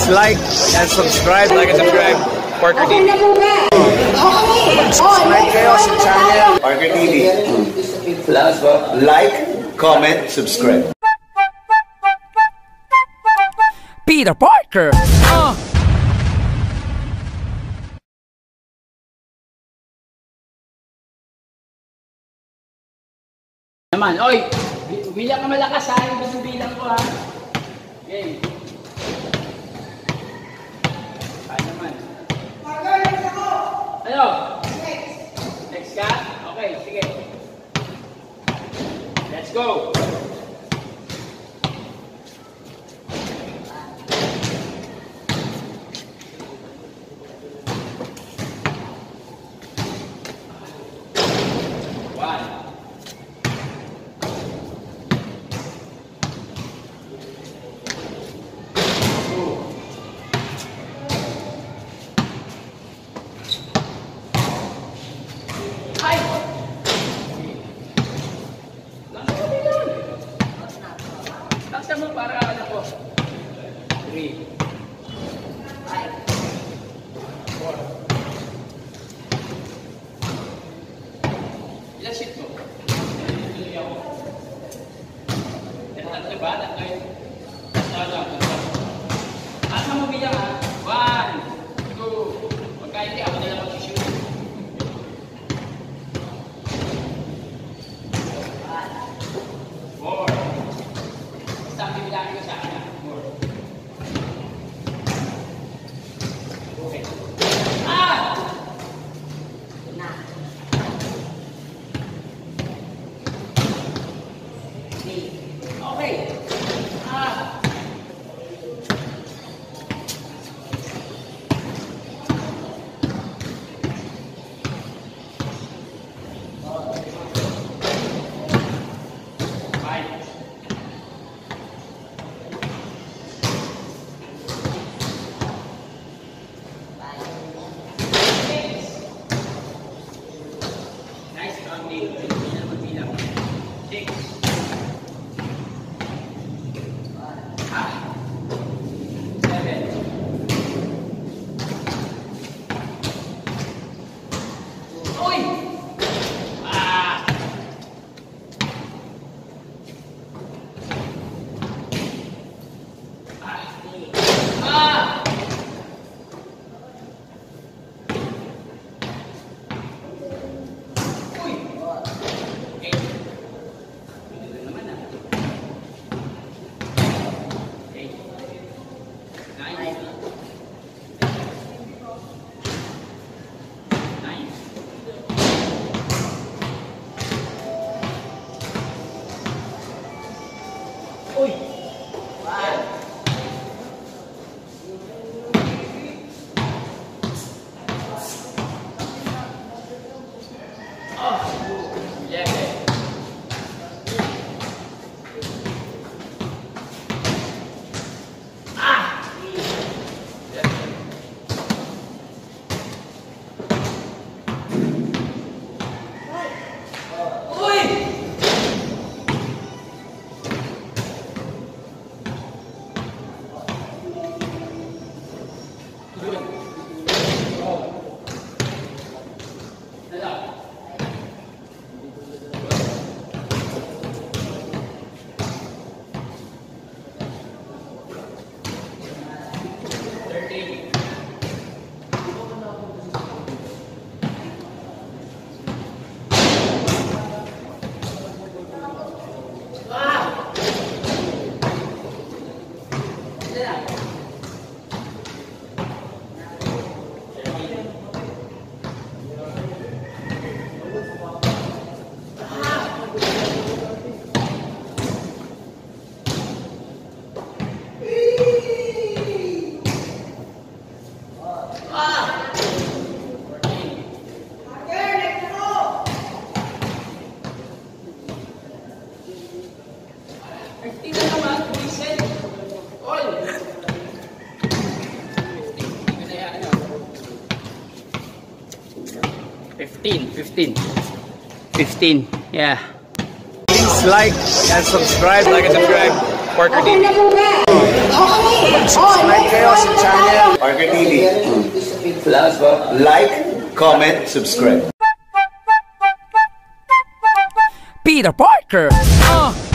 like and subscribe. Like and subscribe. Parker TV. Subscribe kayo sa channel Parker TV. Like, comment, subscribe. Peter Parker. Naman, oy, bilang ka malakas ha, yung bilang ko ha. Okay. Ay naman. Ano? Next ka? Okay, sige. Let's go. Laksan mo para ano po. 3, 5, 4. Ilan sheet mo? Tuloy ako. Tatlo ba? Tatlo yun. Tatlo. Asa mo bilang ha? 1, 2. Pagka hindi ako na lang mag-shoot. 4. Sabi bilangin ko sa akin na. 4. Okay. Na. Okay. Uy! $15. Yeah. Please like and subscribe. Like and subscribe. Parker TV. Subscribe kayo sa channel Parker TV. Like, comment, subscribe. Peter Parker.